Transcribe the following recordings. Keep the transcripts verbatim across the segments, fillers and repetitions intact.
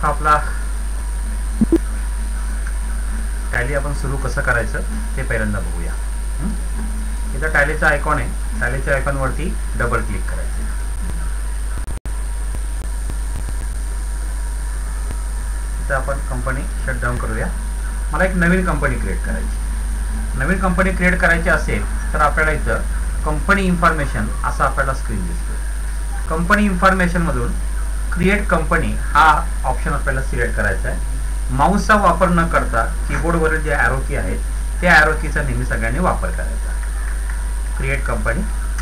आपला टॅली आपण सुरू कसं करायचं ते पहिल्यांदा बघूया. इथं टॅलीचा आयकॉन आहे, टॅलीच्या आयकॉन वरती डबल क्लिक करायचं. इथं आपण कंपनी शटडाऊन करूया. मला एक नवीन कंपनी क्रिएट करायची. नवीन कंपनी क्रिएट करायची असेल तर आपल्याला इथं कंपनी इन्फॉर्मेशन असं आपल्याला स्क्रीन दिसतो. कंपनी इन्फॉर्मेशन मधून क्रिएट कंपनी हा ऑप्शन आपल्याला सिलेक्ट करायचा आहे. माऊसचा वापर न करता कीबोर्डवरील जे ॲरो की आहेत त्या ॲरो कीचा नेहमी सगळ्यांनी वापर करायचा. Create company.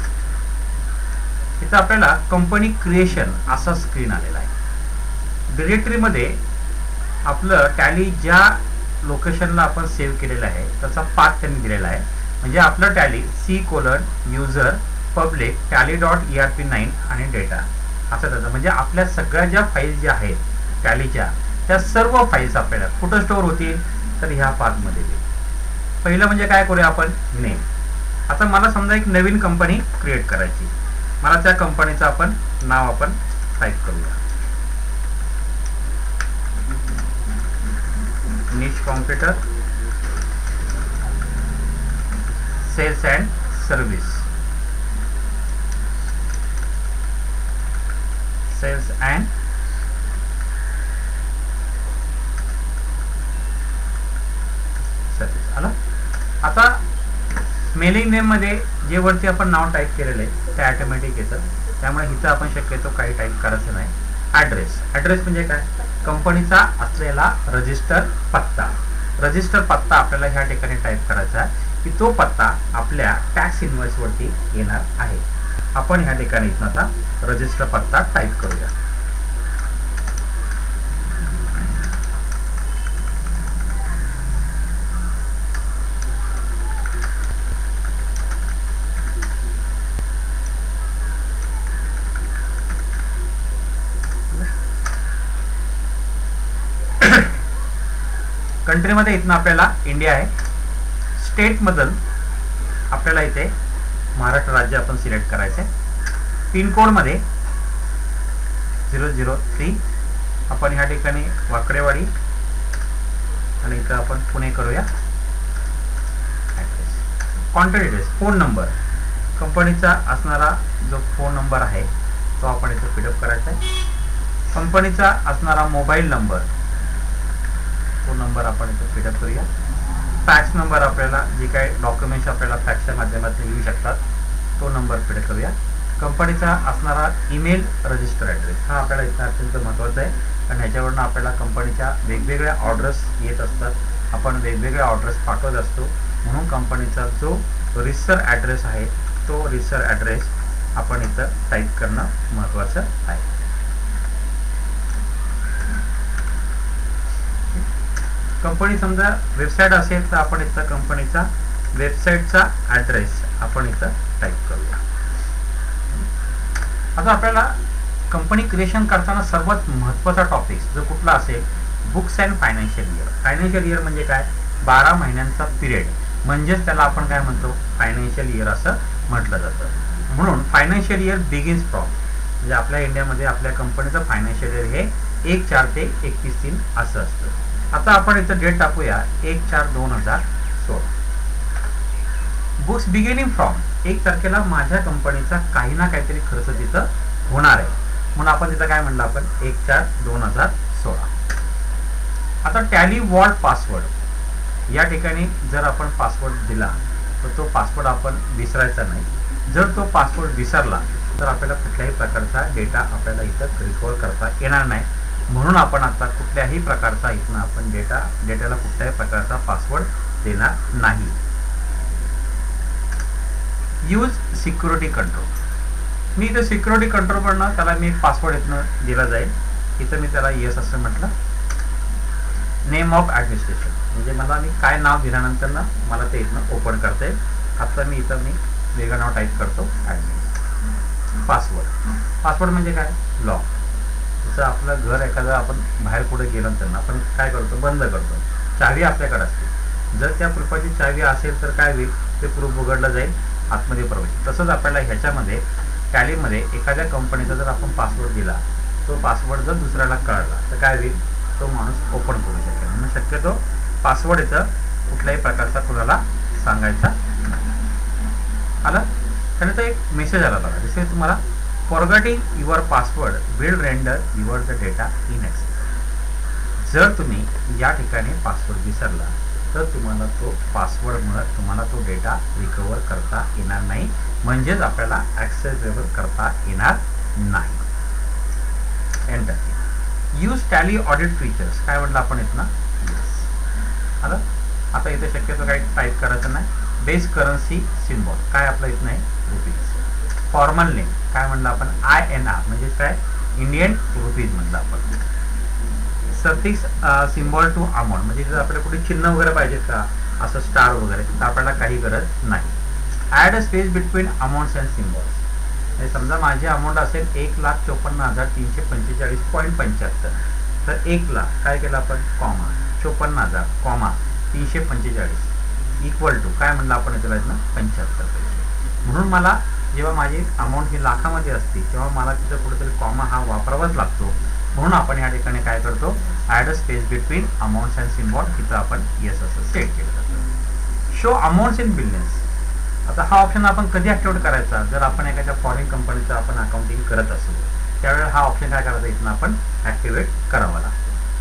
इथं आपल्याला कंपनी क्रिएशन असा स्क्रीन आलेला आहे. डिरेक्टरीमध्ये आपलं टॅली ज्या लोकेशनला आपण सेव्ह केलेलं आहे त्याचा पाथ त्यांनी दिलेला आहे. म्हणजे आपलं Tally C colon user public Tally dot E R P nine आणि डेटा असं त्याचं, म्हणजे आपल्या सगळ्या ज्या फाईल्स ज्या आहेत टॅलीच्या त्या सर्व फाईल्स आपल्याला कुठं स्टोअर होतील तर ह्या पाथमध्ये येईल. पहिलं म्हणजे काय करूया आपण नेम. आता मला समजा एक नवीन कंपनी क्रिएट करायची. मला त्या कंपनीचं आपण नाव आपण टाईप करूया. Nish computer sales and service. Sales and service आला. आता मेलिंग नेम मध्ये जे वरती आपण नाव टाईप केलेलं आहे ते ऑटोमॅटिक येतं, त्यामुळे इथं आपण शक्यतो काही टाईप करायचं नाही. ॲड्रेस. ॲड्रेस म्हणजे काय? कंपनीचा असलेला रजिस्टर पत्ता. रजिस्टर पत्ता आपल्याला ह्या ठिकाणी टाईप करायचा आहे की तो पत्ता आपल्या टॅक्स इनवॉइस वरती येणार आहे. आपण ह्या ठिकाणी इथं आता रजिस्टर पत्ता टाईप करूया. कंट्रीमध्ये इथनं आपल्याला इंडिया आहे. स्टेटमधून आपल्याला इथे महाराष्ट्र राज्य आपण सिलेक्ट करायचं आहे. पिनकोडमध्ये झिरो झिरो थ्री आपण ह्या ठिकाणी वाकडेवाडी आणि इथं आपण पुणे करूया. Address. Contact details. Phone number. कंपनीचा असणारा जो फोन नंबर आहे तो आपण इथं फिलअप करायचा आहे. कंपनीचा असणारा मोबाईल नंबर तो नंबर आपण इथं फिलअप करूया. फॅक्स नंबर आपल्याला जे काही डॉक्युमेंट्स आपल्याला फॅक्सच्या माध्यमातून येऊ शकतात तो नंबर फिलअप करूया. कंपनीचा असणारा ईमेल रजिस्टर ॲड्रेस हा आपल्याला इथं अत्यंत महत्त्वाचा आहे, कारण ह्याच्यावरून आपल्याला कंपनीच्या वेगवेगळ्या ऑर्डर्स येत असतात. आपण वेगवेगळ्या ऑर्डर्स पाठवत असतो, म्हणून कंपनीचा जो रिसर ॲड्रेस आहे तो रिसर ॲड्रेस आपण इथं टाईप करणं महत्त्वाचं आहे. कंपनी समजा वेबसाईट असेल तर आपण इथं कंपनीचा वेबसाईटचा ॲड्रेस आपण इथं टाईप करूया. आता आपल्याला कंपनी क्रिएशन करताना सर्वात महत्त्वाचा टॉपिक जो कुठला असेल, books and financial year. Financial year म्हणजे काय? बारा महिन्यांचा पिरियड, म्हणजेच त्याला आपण काय म्हणतो फायनान्शियल इयर असं म्हटलं जातं. म्हणून फायनान्शियल इयर बिगिन्स फ्रॉम, म्हणजे आपल्या इंडियामध्ये आपल्या कंपनीचं फायनान्शियल इयर हे एक चार ते एकतीस तीन असं असतं. आता आपण इथं डेट टाकूया एक चार दोन हजार सोळा. बुक्स बिगिनिंग फ्रॉम एक तारखेला माझ्या कंपनीचा काही ना काहीतरी खर्च तिथं होणार आहे, म्हणून आपण तिथं काय म्हणलं आपण एक चार दोन हजार सोळा. आता टॅली वॉल्ट पासवर्ड या ठिकाणी जर आपण पासवर्ड दिला तर तो पासवर्ड आपण विसरायचा नाही. जर तो पासवर्ड विसरला तर आपल्याला कुठल्याही प्रकारचा डेटा आपल्याला इथं रिकव्हर करता येणार नाही. म्हणून आपण आता कुठल्याही प्रकारचा इथनं आपण डेटा डेटाला कुठल्याही प्रकारचा पासवर्ड देणार नाही. Use security control. मी इथं सिक्युरिटी कंट्रोल करणं त्याला मी पासवर्ड इथनं दिला जाईल. इथं मी त्याला येस असं म्हटलं. नेम ऑफ ॲडमिनिस्ट्रेशन म्हणजे मला मी काय नाव दिल्यानंतर ना मला ते इथनं ओपन करता येईल. आता मी इथं मी वेगळं नाव टाईप करतो ॲडमिन. पासवर्ड. पासवर्ड म्हणजे काय? लॉक. जसं आपलं घर एखादं आपण बाहेर पुढे गेल्यानंतर ना आपण काय करतो बंद करतो, चावी आपल्याकडे असते. जर त्या प्रूफाची चावी असेल तर काय होईल, ते प्रूफ उघडलं जाईल, आतमध्ये प्रवेश. तसंच आपल्याला ह्याच्यामध्ये टॅलीमध्ये एखाद्या कंपनीचा जर आपण पासवर्ड दिला, तो पासवर्ड जर दुसऱ्याला कळला तर काय होईल, तो माणूस ओपन करू शकेल. म्हणून शक्यतो पासवर्ड इथं कुठल्याही प्रकारचा कोणाला सांगायचा नाही. आलं. त्यानंतर एक मेसेज आला बघा, जसे तुम्हाला forgetting your password will render your the data inaccess. जर तुम्ही या ठिकाणी पासवर्ड विसरला तर तुम्हाला तो पासवर्डमुळे तुम्हाला तो डेटा रिकवर करता येणार नाही, म्हणजेच आपल्याला ॲक्सेसेबल करता येणार नाही. Enter. Use Tally audit features. काय म्हटलं आपण इथं ना, आलं. आता इथे शक्यतो काही टाईप करायचं नाही. बेस करन्सी सिम्बॉल काय आपलं इथं नाही, रुपीज. फॉर्मल नेम काय म्हणलं आपण, आय एन आर म्हणजे काय, इंडियन रुपीज म्हणलं आपण. सफिक्स सिम्बॉल टू अमाऊंट म्हणजे जर आपल्याला कुठे चिन्ह वगैरे पाहिजे का, असं स्टार वगैरे, तर आपल्याला काही गरज नाही. Add a space between amounts and symbols. समजा माझे अमाऊंट असेल एक लाख चोपन्न हजार तीनशे पंचेचाळीस पॉईंट पंच्याहत्तर, तर एक लाख काय केलं आपण, कॉमा चोपन्न हजार कॉमा तीनशे पंचेचाळीस इक्वल टू काय म्हणलं आपण त्याला ना, पंच्याहत्तर पैसे. म्हणून मला जेव्हा माझी अमाऊंट ही लाखामध्ये असते तेव्हा मला तिथं कुठेतरी कॉमा हा वापरावाच लागतो. म्हणून आपण या ठिकाणी काय करतो, add a space between amounts and symbol, तिथं आपण येस असं सेट केलं जातं. Show amounts in billings. आता हा ऑप्शन आपण कधी ॲक्टिवेट करायचा, जर आपण एखाद्या फॉरेन कंपनीचं आपण अकाउंटिंग करत असू त्यावेळेला हा ऑप्शन काय करायचा, इथून आपण ॲक्टिवेट करावा लागतो.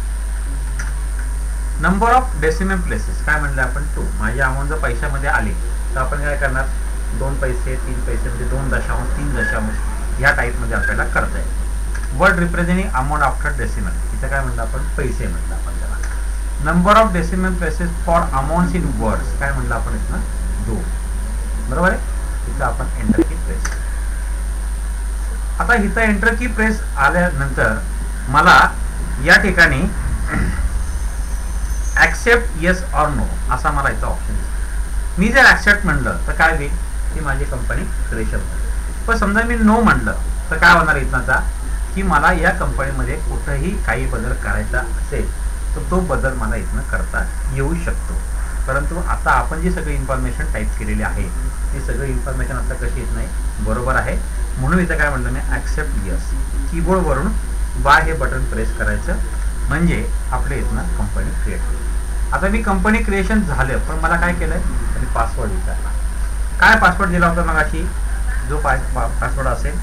नंबर ऑफ डेसिमल प्लेसेस काय म्हणलं आपण, टू. माझी अमाऊंट जर पैशामध्ये आली तर आपण काय करणार, दोन पैसे तीन पैसे म्हणजे दोन दशांश तीन दशांश ह्या टाईपमध्ये आपल्याला करता येईल. Word representing amount after decimal, इथं काय म्हणलं आपण, पैसे म्हणलं आपण त्याला. Number of decimal places for amounts in words काय म्हणलं आपण इथं, दोन. बरोबर आहे. इथं आपण एंटर की प्रेस. आता इथं एंटर की प्रेस आल्यानंतर मला या ठिकाणी ऍक्सेप्ट येस ऑर नो असा मला इथं ऑप्शन दिसतो. मी जर ऍक्सेप्ट म्हणलं तर काय होईल, की माझी कंपनी क्रिएशन होईल. पण समजा मी नो म्हणलं तर काय होणार इथनचा, की मला या कंपनीमध्ये कुठंही काही बदल करायचा असेल तर तो बदल मला इथनं करता येऊ शकतो. परंतु आता आपण जी सगळी इन्फॉर्मेशन टाईप केलेली आहे ती सगळी इन्फॉर्मेशन आता कशी येत नाही, बरोबर आहे. म्हणून इथं काय म्हणलं मी, ॲक्सेप्ट यस. कीबोर्डवरून बाय हे बटन प्रेस करायचं म्हणजे आपल्या इथनं कंपनी क्रिएट होईल. आता मी कंपनी क्रिएशन झालं, पण मला काय केलं आहे, आणि पासवर्ड विचारला. काय पासवर्ड दिला होता मगाशी, जो पा पासवर्ड असेल.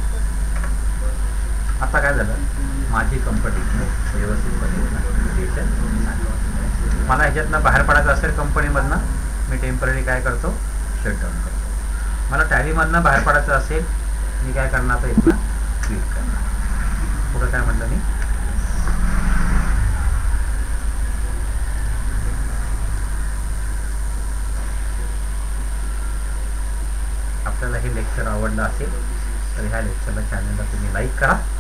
आता काय झालं, माझी कंपनी व्यवस्थितपणे क्रिएशन झाली. मला ह्याच्यातनं बाहेर पडायचं असेल कंपनीमधनं, मी टेम्पररी काय करतो, शटडाऊन करतो. मला टॅलीमधनं बाहेर पडायचं असेल, मी काय करणार, तर इथनं क्लिक करणार. पुढं काय म्हटलं मी, आपल्याला हे लेक्चर आवडलं असेल तर ह्या लेक्चरला चॅनलला तुम्ही लाईक करा.